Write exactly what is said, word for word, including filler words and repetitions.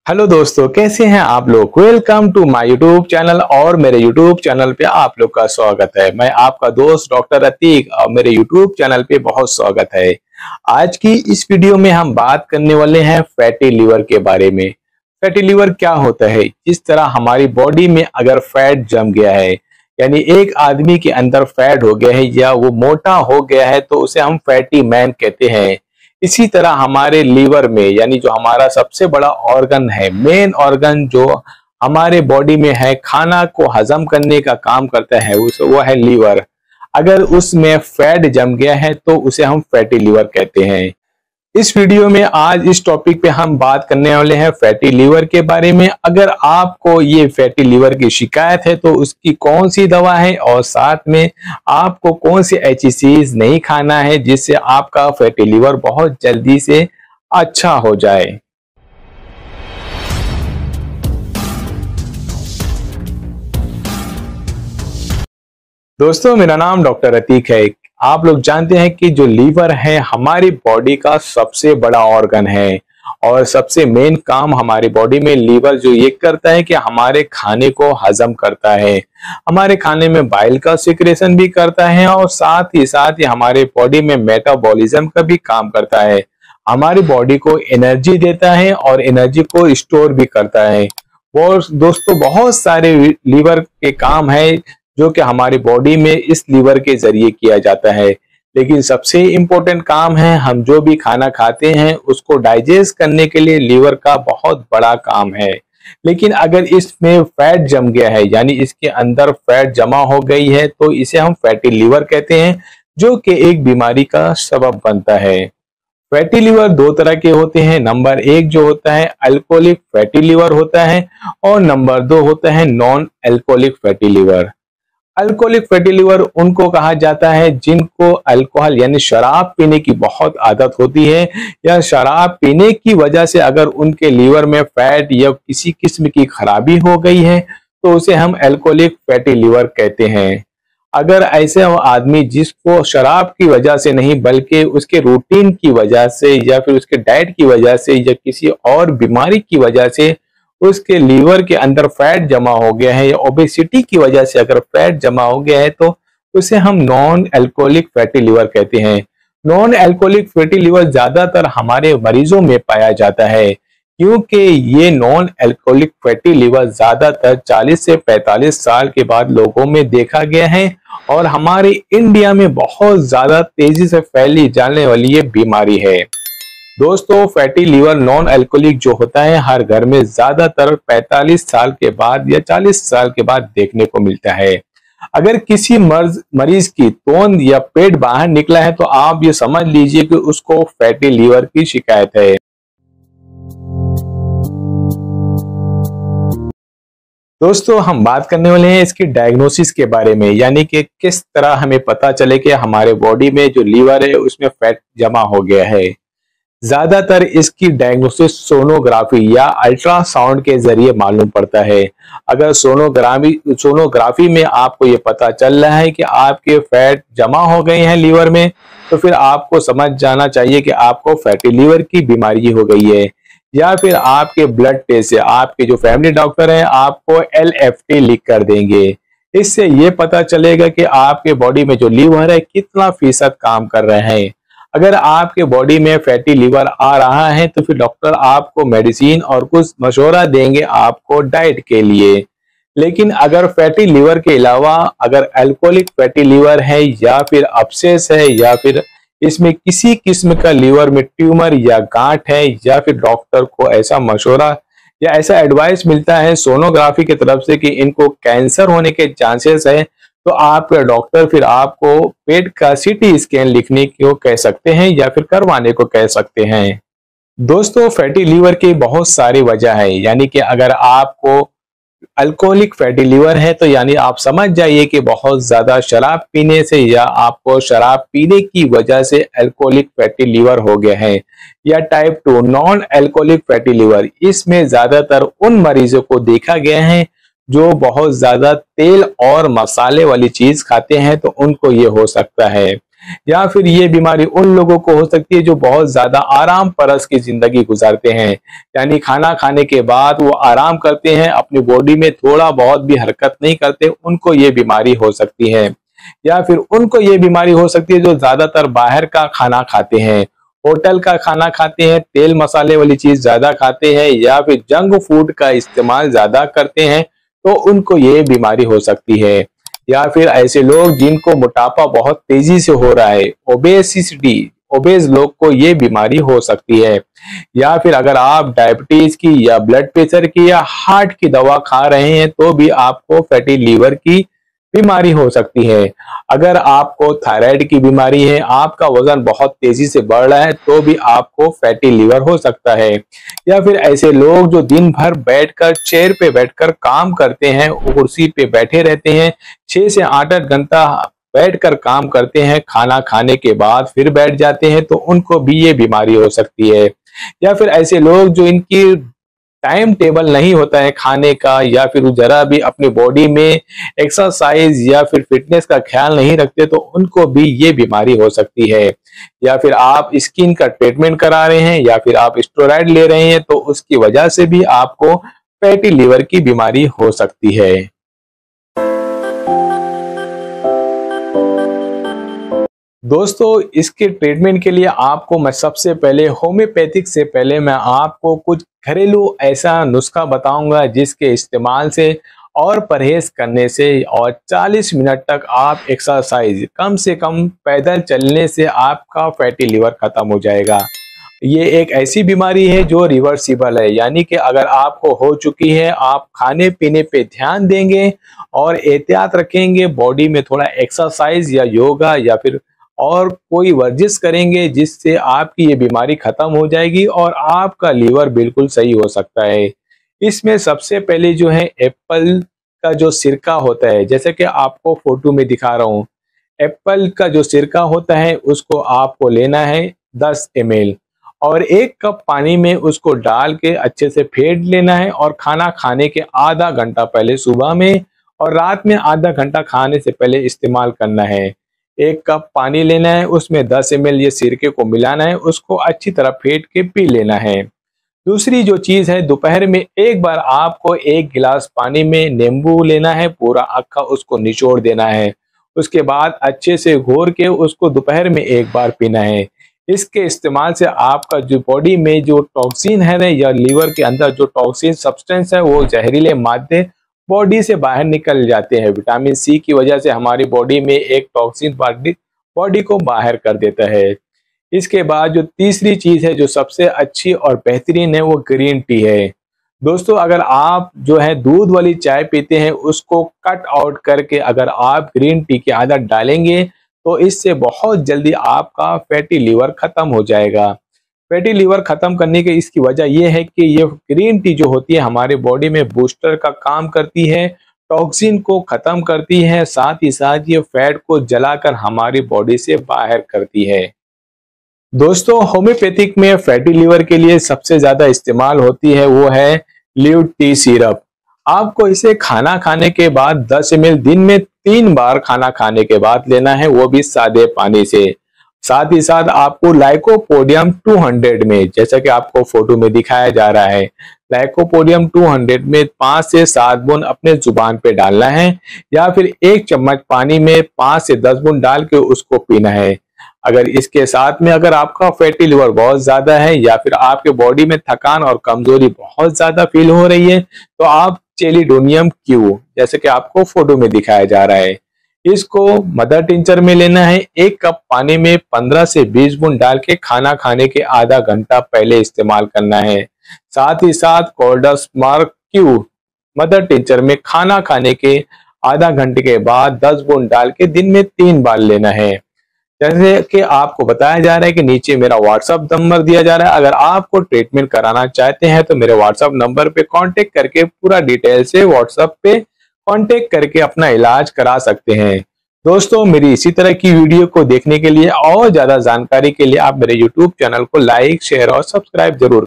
Hello दोस्तों, कैसे हैं आप लोग। Welcome to my YouTube channel और मेरे यूट्यूब चैनल पे आप लोग का स्वागत है। मैं आपका दोस्त डॉक्टर अतीक और मेरे यूट्यूब चैनल पे बहुत स्वागत है। आज की इस वीडियो में हम बात करने वाले हैं फैटी लीवर के बारे में। फैटी लीवर क्या होता है। जिस तरह हमारी बॉडी में अगर फैट जम गया है, यानी एक आदमी के अंदर फैट हो गया है या वो मोटा हो गया है, तो उसे हम फैटी मैन कहते हैं। इसी तरह हमारे लीवर में, यानी जो हमारा सबसे बड़ा ऑर्गन है, मेन ऑर्गन जो हमारे बॉडी में है, खाना को हजम करने का काम करता है, उस वो है लीवर। अगर उसमें फैट जम गया है तो उसे हम फैटी लीवर कहते हैं। इस वीडियो में आज इस टॉपिक पे हम बात करने वाले हैं फैटी लीवर के बारे में। अगर आपको ये फैटी लीवर की शिकायत है तो उसकी कौन सी दवा है और साथ में आपको कौन सी ऐसी चीज नहीं खाना है जिससे आपका फैटी लीवर बहुत जल्दी से अच्छा हो जाए। दोस्तों, मेरा नाम डॉक्टर अतीक है। आप लोग जानते हैं कि जो लीवर है हमारी बॉडी का सबसे बड़ा ऑर्गन है और सबसे मेन काम हमारी बॉडी में लीवर जो ये करता है कि हमारे खाने को हजम करता है, हमारे खाने में बाइल का सिक्रेशन भी करता है और साथ ही साथ ही हमारे बॉडी में मेटाबॉलिज्म का भी काम करता है। हमारी बॉडी को एनर्जी देता है और एनर्जी को स्टोर भी करता है। और दोस्तों, बहुत सारे लीवर के काम है जो कि हमारी बॉडी में इस लीवर के जरिए किया जाता है। लेकिन सबसे इम्पोर्टेंट काम है, हम जो भी खाना खाते हैं उसको डाइजेस्ट करने के लिए लीवर का बहुत बड़ा काम है। लेकिन अगर इसमें फैट जम गया है, यानी इसके अंदर फैट जमा हो गई है, तो इसे हम फैटी लीवर कहते हैं, जो कि एक बीमारी का सबब बनता है। फैटी लीवर दो तरह के होते हैं। नंबर एक जो होता है अल्कोहलिक फैटी लीवर होता है और नंबर दो होता है non alcoholic fatty liver. Alcoholic fatty liver उनको कहा जाता है जिनको अल्कोहल यानी शराब पीने की बहुत आदत होती है, या शराब पीने की वजह से अगर उनके लीवर में फैट या किसी किस्म की खराबी हो गई है तो उसे हम अल्कोहलिक फैटी लीवर कहते हैं। अगर ऐसे आदमी जिसको शराब की वजह से नहीं बल्कि उसके रूटीन की वजह से या फिर उसके डाइट की वजह से या किसी और बीमारी की वजह से उसके लीवर के अंदर फैट जमा हो गया है या ओबेसिटी की वजह से अगर फैट जमा हो गया है तो उसे हम नॉन अल्कोहलिक फैटी लीवर कहते हैं। नॉन अल्कोहलिक फैटी लीवर ज्यादातर हमारे मरीजों में पाया जाता है, क्योंकि ये नॉन अल्कोहलिक फैटी लीवर ज्यादातर चालीस से पैंतालीस साल के बाद लोगों में देखा गया है और हमारे इंडिया में बहुत ज्यादा तेजी से फैली जाने वाली ये बीमारी है। दोस्तों, फैटी लीवर नॉन अल्कोहलिक जो होता है हर घर में ज्यादातर पैंतालीस साल के बाद या चालीस साल के बाद देखने को मिलता है। अगर किसी मर्ज मरीज की तोंद या पेट बाहर निकला है तो आप ये समझ लीजिए कि उसको फैटी लीवर की शिकायत है। दोस्तों, हम बात करने वाले हैं इसकी डायग्नोसिस के बारे में, यानी कि किस तरह हमें पता चले कि हमारे बॉडी में जो लीवर है उसमें फैट जमा हो गया है। ज्यादातर इसकी डायग्नोसिस सोनोग्राफी या अल्ट्रासाउंड के जरिए मालूम पड़ता है। अगर सोनोग्राफी सोनोग्राफी में आपको ये पता चल रहा है कि आपके फैट जमा हो गए हैं लीवर में, तो फिर आपको समझ जाना चाहिए कि आपको फैटी लीवर की बीमारी हो गई है। या फिर आपके ब्लड टेस्ट से आपके जो फैमिली डॉक्टर हैं आपको एल एफ टी लिख कर देंगे। इससे ये पता चलेगा कि आपके बॉडी में जो लीवर है कितना फीसद काम कर रहे हैं। अगर आपके बॉडी में फैटी लीवर आ रहा है तो फिर डॉक्टर आपको मेडिसिन और कुछ मशवरा देंगे आपको डाइट के लिए। लेकिन अगर फैटी लीवर के अलावा अगर अल्कोहलिक फैटी लीवर है या फिर अपसेस है या फिर इसमें किसी किस्म का लीवर में ट्यूमर या गांठ है या फिर डॉक्टर को ऐसा मशवरा या ऐसा एडवाइस मिलता है सोनोग्राफी की तरफ से कि इनको कैंसर होने के चांसेस है, तो आपका डॉक्टर फिर आपको पेट का सीटी स्कैन लिखने को कह सकते हैं या फिर करवाने को कह सकते हैं। दोस्तों, फैटी लीवर की बहुत सारी वजह है, यानी कि अगर आपको अल्कोहलिक फैटी लीवर है तो यानी आप समझ जाइए कि बहुत ज्यादा शराब पीने से या आपको शराब पीने की वजह से अल्कोहलिक फैटी लीवर हो गया है। या type two non alcoholic fatty liver, इसमें ज्यादातर उन मरीजों को देखा गया है जो बहुत ज्यादा तेल और मसाले वाली चीज खाते हैं, तो उनको ये हो सकता है। या फिर ये बीमारी उन लोगों को हो सकती है जो बहुत ज्यादा आराम परस की जिंदगी गुजारते हैं, यानी खाना खाने के बाद वो आराम करते हैं, अपनी बॉडी में थोड़ा बहुत भी हरकत नहीं करते, उनको ये बीमारी हो सकती है। या फिर उनको ये बीमारी हो सकती है जो ज्यादातर बाहर का खाना खाते हैं, होटल का खाना खाते हैं, तेल मसाले वाली चीज ज्यादा खाते हैं, या फिर जंक फूड का इस्तेमाल ज्यादा करते हैं, तो उनको ये बीमारी हो सकती है। या फिर ऐसे लोग जिनको मोटापा बहुत तेजी से हो रहा है, ओबेसिटी, ओबेस लोग को ये बीमारी हो सकती है। या फिर अगर आप डायबिटीज की या ब्लड प्रेशर की या हार्ट की दवा खा रहे हैं तो भी आपको फैटी लीवर की बीमारी हो सकती है। अगर आपको थायराइड की बीमारी है, आपका वजन बहुत तेजी से बढ़ रहा है, तो भी आपको फैटी लीवर हो सकता है। या फिर ऐसे लोग जो दिन भर बैठकर चेयर पे बैठकर काम करते हैं, कुर्सी पे बैठे रहते हैं, छह से आठ आठ घंटा बैठकर काम करते हैं, खाना खाने के बाद फिर बैठ जाते हैं, तो उनको भी ये बीमारी हो सकती है। या फिर ऐसे लोग जो इनकी टाइम टेबल नहीं होता है खाने का, या फिर जरा भी अपनी बॉडी में एक्सरसाइज या फिर फिटनेस का ख्याल नहीं रखते, तो उनको भी ये बीमारी हो सकती है। या फिर आप स्किन का ट्रीटमेंट करा रहे हैं, या फिर आप स्टेरॉइड ले रहे हैं, तो उसकी वजह से भी आपको फैटी लीवर की बीमारी हो सकती है। दोस्तों, इसके ट्रीटमेंट के लिए आपको मैं सबसे पहले होम्योपैथिक से पहले मैं आपको कुछ घरेलू ऐसा नुस्खा बताऊंगा जिसके इस्तेमाल से और परहेज करने से और चालीस मिनट तक आप एक्सरसाइज कम से कम पैदल चलने से आपका फैटी लीवर खत्म हो जाएगा। ये एक ऐसी बीमारी है जो रिवर्सिबल है, यानी कि अगर आपको हो चुकी है, आप खाने पीने पे ध्यान देंगे और एहतियात रखेंगे, बॉडी में थोड़ा एक्सरसाइज या योगा या फिर और कोई वर्जिश करेंगे, जिससे आपकी ये बीमारी खत्म हो जाएगी और आपका लीवर बिल्कुल सही हो सकता है। इसमें सबसे पहले जो है एप्पल का जो सिरका होता है, जैसे कि आपको फोटो में दिखा रहा हूँ, एप्पल का जो सिरका होता है उसको आपको लेना है दस एम एल और एक कप पानी में उसको डाल के अच्छे से फेंट लेना है और खाना खाने के आधा घंटा पहले सुबह में और रात में आधा घंटा खाने से पहले इस्तेमाल करना है। एक कप पानी लेना है, उसमें दस एम एल ये सिरके को मिलाना है, उसको अच्छी तरह फेंट के पी लेना है। दूसरी जो चीज है, दोपहर में एक बार आपको एक गिलास पानी में नींबू लेना है, पूरा अक्खा उसको निचोड़ देना है, उसके बाद अच्छे से घोर के उसको दोपहर में एक बार पीना है। इसके इस्तेमाल से आपका जो बॉडी में जो टॉक्सिन है ना, या लीवर के अंदर जो टॉक्सिन सब्सटेंस है, वो जहरीले मादे बॉडी से बाहर निकल जाते हैं। विटामिन सी की वजह से हमारी बॉडी में एक टॉक्सिन बॉडी बॉडी को बाहर कर देता है। इसके बाद जो तीसरी चीज है जो सबसे अच्छी और बेहतरीन है, वो ग्रीन टी है। दोस्तों, अगर आप जो है दूध वाली चाय पीते हैं, उसको कट आउट करके अगर आप ग्रीन टी की आदत डालेंगे तो इससे बहुत जल्दी आपका फैटी लीवर खत्म हो जाएगा। फैटी लीवर खत्म करने की इसकी वजह यह है कि ये ग्रीन टी जो होती है हमारे बॉडी में बूस्टर का काम करती है, टॉक्सिन को खत्म करती है, साथ ही साथ ये फैट को जलाकर हमारी बॉडी से बाहर करती है। दोस्तों, होम्योपैथिक में फैटी लीवर के लिए सबसे ज्यादा इस्तेमाल होती है वो है लीव टी सिरप। आपको इसे खाना खाने के बाद दस एम एल दिन में तीन बार खाना खाने के बाद लेना है, वो भी सादे पानी से। साथ ही साथ आपको लाइकोपोडियम दो सौ में, जैसा कि आपको फोटो में दिखाया जा रहा है, लाइकोपोडियम दो सौ में पांच से सात बूंद अपने जुबान पे डालना है, या फिर एक चम्मच पानी में पांच से दस बूंद डाल के उसको पीना है। अगर इसके साथ में अगर आपका फैटी लिवर बहुत ज्यादा है या फिर आपके बॉडी में थकान और कमजोरी बहुत ज्यादा फील हो रही है, तो आप चेलिडोनियम क्यू, जैसे कि आपको फोटो में दिखाया जा रहा है, इसको मदर टिंचर में लेना है। एक कप पानी में पंद्रह से बीस बूंद डाल के खाना खाने के आधा घंटा पहले इस्तेमाल करना है। साथ ही साथ कोल्डस्मार्क क्यू मदर टिंचर में खाना खाने के आधा घंटे के बाद दस बूंद डाल के दिन में तीन बार लेना है। जैसे कि आपको बताया जा रहा है कि नीचे मेरा व्हाट्सएप नंबर दिया जा रहा है, अगर आपको ट्रीटमेंट कराना चाहते हैं तो मेरे व्हाट्सएप नंबर पे कांटेक्ट करके पूरा डिटेल से व्हाट्सएप पे कांटेक्ट करके अपना इलाज करा सकते हैं। दोस्तों, मेरी इसी तरह की वीडियो को देखने के लिए और ज्यादा जानकारी के लिए आप मेरे यूट्यूब चैनल को लाइक, शेयर और सब्सक्राइब जरूर